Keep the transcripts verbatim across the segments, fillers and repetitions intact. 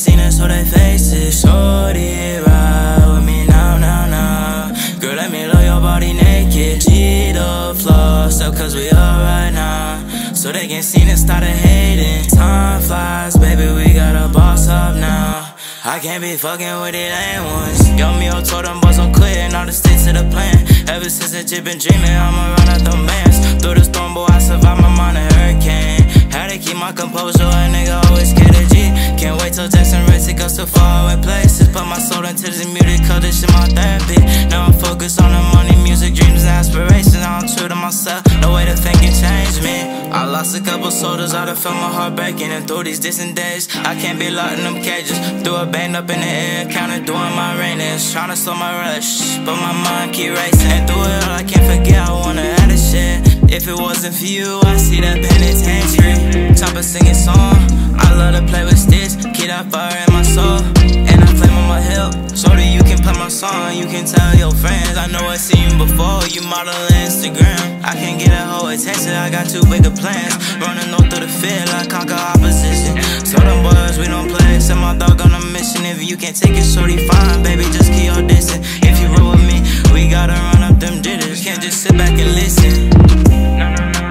seen it, so they face it. Shorty, ride with me now, now, now. Girl, let me love your body naked. G the flossed up, cause we all right now. So they can see it, started hating. Time flies, baby, we gotta boss up now. I can't be fucking with the lame ones. Yung Mio told them boys I'm quitting, all the sticks to the plan. Ever since I just been dreaming, I'ma run out them bands. Through the storm, boy, I survived my mind a hurricane. Had to keep my composure, a nigga always get a G. Can't wait till Jackson Red take us to faraway places. Put my soul into this music, cause this shit my therapy. Now I'm focused on the money, music, dreams, and aspirations. I don't true to myself, no way to think and change me. I lost a couple soldiers, I done felt my heart breaking. And through these distant days, I can't be locked in them cages. Threw a band up in the air, counted doing my rainings. Tryna slow my rush, but my mind keep racing. And through it all, I can't forget, I wanna add a shit. If it wasn't for you, I see that penitentiary. Chopper singing song, I love to play with sticks. Keep that fire in my soul, and I flame on my hip. Shorty, you can play my song, you can tell your friends. I know I seen you before, you model Instagram. I can't get a whole attention, I got too big of plans. Running all through the field, I conquer opposition. So them boys, we don't play, send my dog on a mission. If you can't take it, shorty, fine, baby, just keep your distance. If you roll with me, we gotta run up them jitters. Can't just sit back and listen. No, no, no.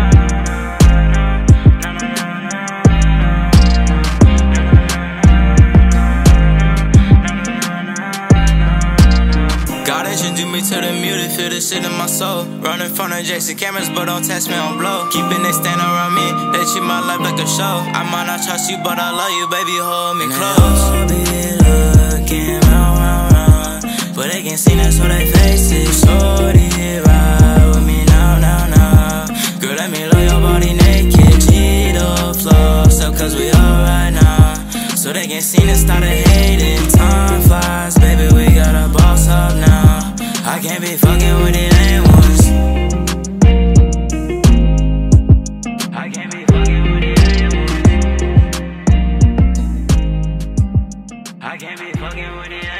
God introduced me to the music, feel the shit in my soul. Running from the Jason cameras, but don't test me on blow. Keeping they stand around me, they treat my life like a show. I might not trust you, but I love you, baby, hold me close. I'll be looking round, round, round, but they can't see that, so they face it. Shorty, ride with me now, now, now. Girl, let me love your body naked. G the flossed up, cause we all right now. So they can't see it, started hating. Time flies, baby, we gotta boss up now. I can't be fucking with the lame ones. I can't be fucking with the lame ones. I can't be fucking with the